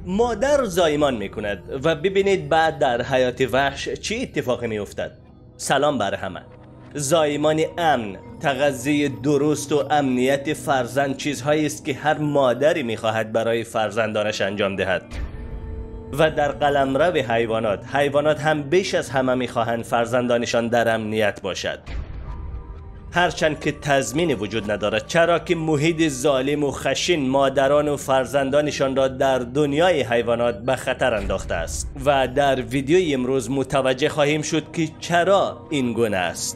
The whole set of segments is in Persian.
مادر زایمان میکند و ببینید بعد در حیات وحش چه اتفاقی میافتد. سلام بر همه. زایمان امن، تغذیه درست و امنیت فرزند چیزهایی است که هر مادری میخواهد برای فرزندانش انجام دهد. و در قلمرو حیوانات هم بیش از همه میخواهند فرزندانشان در امنیت باشد، هرچند که تضمینی وجود ندارد، چرا که محیط ظالم و خشن مادران و فرزندانشان را در دنیای حیوانات به خطر انداخته است. و در ویدیوی امروز متوجه خواهیم شد که چرا این گونه است.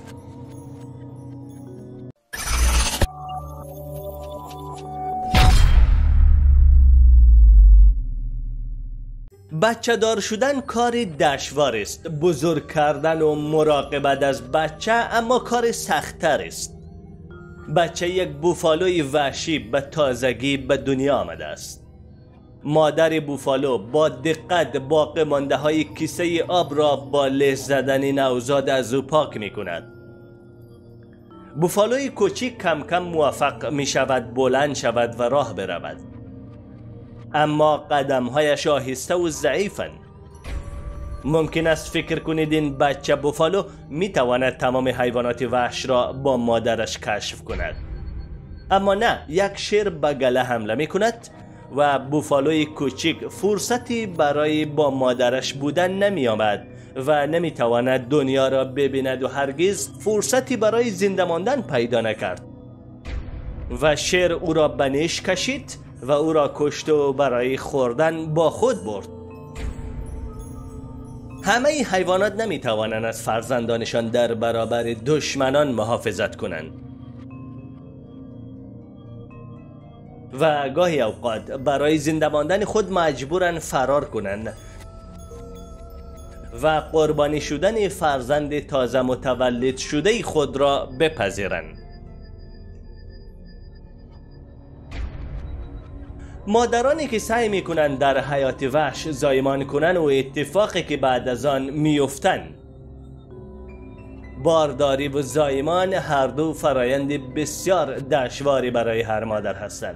بچه دار شدن کار دشوار است. بزرگ کردن و مراقبت از بچه اما کار سخت‌تر است. بچه یک بوفالوی وحشی به تازگی به دنیا آمده است. مادر بوفالو با دقت باقی مانده های کیسه آب را با لهش زدن نوزاد از او پاک می کند. بوفالوی کوچک کم کم موفق می شود بلند شود و راه برود، اما قدمهایش آهسته و ضعیفند. ممکن است فکر کنید این بچه بوفالو می تواند تمام حیوانات وحش را با مادرش کشف کند، اما نه. یک شیر به گله حمله می کند و بوفالوی کوچک فرصتی برای با مادرش بودن نمی آمد و نمی تواند دنیا را ببیند و هرگز فرصتی برای زنده ماندن پیدا نکرد و شیر او را به نیش کشید و او را کشت و برای خوردن با خود برد. همه حیوانات نمی توانند از فرزندانشان در برابر دشمنان محافظت کنند و گاهی اوقات برای زنده ماندن خود مجبورند فرار کنند و قربانی شدن فرزند تازه متولد شده خود را بپذیرند. مادرانی که سعی میکنند در حیات وحش زایمان کنند و اتفاقی که بعد از آن میافتند، بارداری و زایمان هر دو فرایند بسیار دشواری برای هر مادر هستند،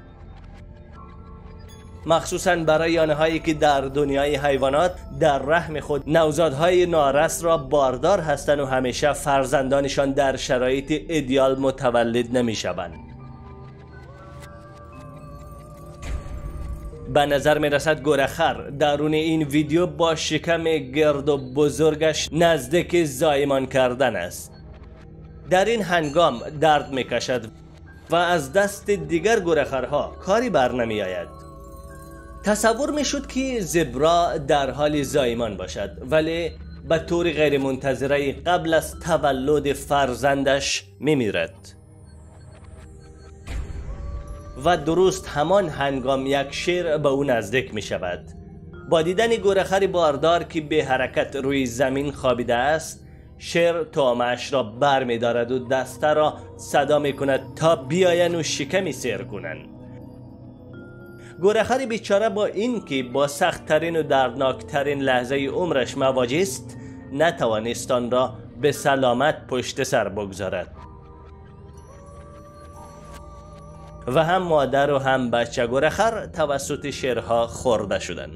مخصوصا برای آنهایی که در دنیای حیوانات در رحم خود نوزادهای نارس را باردار هستند و همیشه فرزندانشان در شرایط ایدئال متولد نمیشوند. به نظر می رسد گورخر درون این ویدیو با شکم گرد و بزرگش نزدیک زایمان کردن است. در این هنگام درد می کشد و از دست دیگر گورخرها کاری بر نمی آید. تصور می شد که زبرا در حال زایمان باشد، ولی به طور غیر منتظره قبل از تولد فرزندش می میرد. و درست همان هنگام یک شیر به او نزدیک می شود. با دیدن گورخر باردار که به حرکت روی زمین خوابیده است، شیر طعمه‌اش را بر می دارد و دسته را صدا می کند تا بیاین و شکمی سیر کنند. گورخر بیچاره با این که با سخت‌ترین و دردناکترین لحظه عمرش مواجه است، نتوانست آن را به سلامت پشت سر بگذارد و هم مادر و هم بچه گورخر توسط شیرها خورده شدند.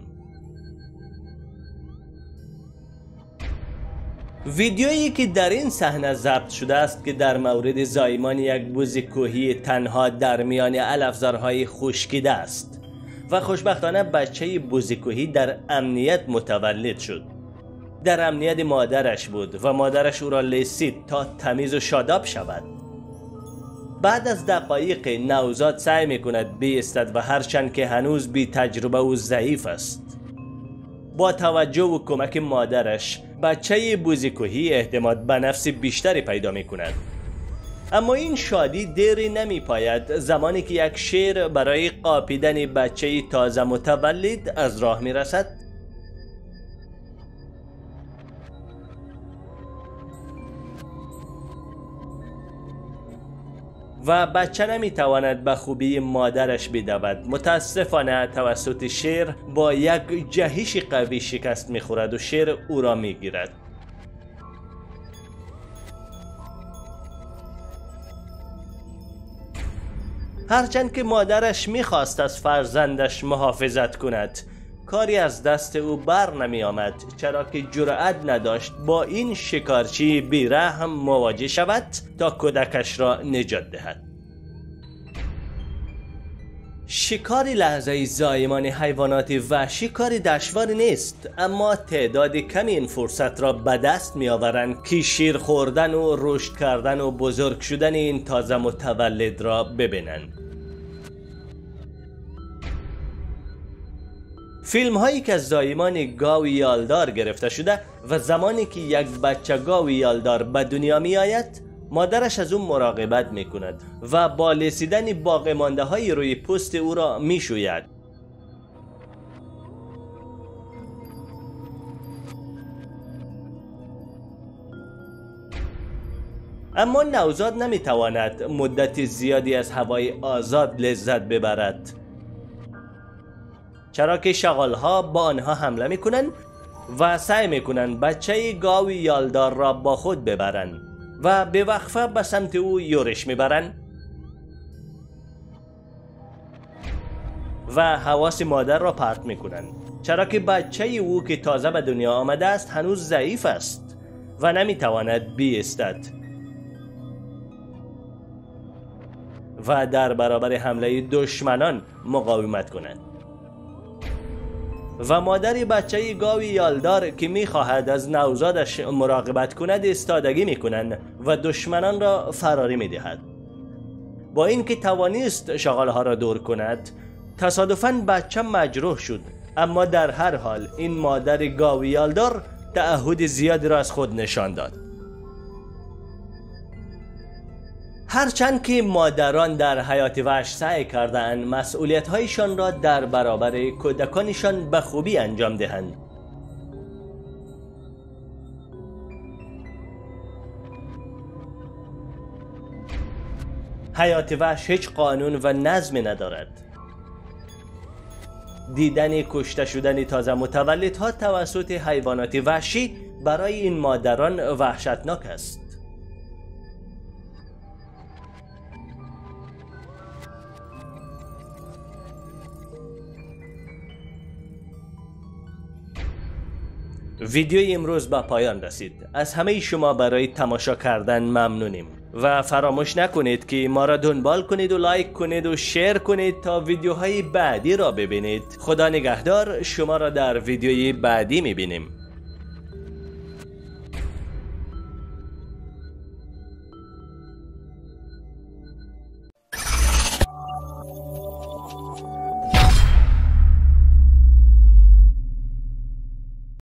ویدیویی که در این صحنه ضبط شده است که در مورد زایمان یک بز کوهی تنها در میان علفزارهای خشکیده است و خوشبختانه بچه بز کوهی در امنیت متولد شد. در امنیت مادرش بود و مادرش او را لیسید تا تمیز و شاداب شود. بعد از دقایق نوزاد سعی میکند بایستد و هرچند که هنوز بی تجربه و ضعیف است، با توجه و کمک مادرش بچه بز کوهی اعتماد به نفس بیشتری پیدا میکند. اما این شادی دیری نمی پاید زمانی که یک شیر برای قاپیدن بچه تازه متولد از راه می رسد و بچه نمی تواند به خوبی مادرش بدود. متاسفانه توسط شیر با یک جهش قوی شکست می خورد و شیر او را می گیرد. هرچند که مادرش میخواست از فرزندش محافظت کند، کاری از دست او بر نمی آمد، چرا که جرأت نداشت با این شکارچی بیرحم مواجه شود تا کودکش را نجات دهد. شکار لحظه‌ای زایمان حیوانات وحشی کاری دشواری نیست، اما تعداد کمی این فرصت را به دست می آورند که شیر خوردن و رشد کردن و بزرگ شدن این تازه متولد را ببینند. فیلم هایی که از زایمان گاو یالدار گرفته شده و زمانی که یک بچه گاو یالدار به دنیا می آید، مادرش از او مراقبت می کند و با لسیدن باقی مانده های روی پوست او را می شوید. اما نوزاد نمی تواند مدت زیادی از هوای آزاد لذت ببرد، چرا که شغالها با آنها حمله می کنند و سعی می کنند بچه گاو یالدار را با خود ببرند و به وقفه به سمت او یورش میبرند و حواس مادر را پرت میکنند، چرا که بچه او که تازه به دنیا آمده است هنوز ضعیف است و نمیتواند بایستد و در برابر حمله دشمنان مقاومت کند. و مادر بچه گاو یالدار که میخواهد از نوزادش مراقبت کند ایستادگی میکنند و دشمنان را فراری میدهد. با اینکه توانست شغالها را دور کند، تصادفاً بچه مجروح شد، اما در هر حال این مادر گاو یالدار تعهد زیادی را از خود نشان داد. هرچند که مادران در حیات وحش سعی کردند مسئولیت‌هایشان را در برابر کودکانشان به خوبی انجام دهند، حیات وحش هیچ قانون و نظمی ندارد. دیدن کشته شدن تازه متولدها توسط حیوانات وحشی برای این مادران وحشتناک است. ویدیوی امروز به پایان رسید. از همه شما برای تماشا کردن ممنونیم و فراموش نکنید که ما را دنبال کنید و لایک کنید و شیر کنید تا ویدیوهای بعدی را ببینید. خدا نگهدار. شما را در ویدیوی بعدی میبینیم.